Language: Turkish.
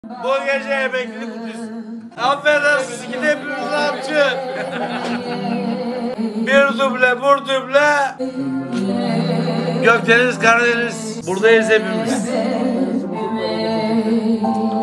Bu gece emeklilik biz. Affedersiniz ki hepimiz avcı. Bir duble, bir duble. Gökdeniz, Karadeniz. Buradayız hepimiz.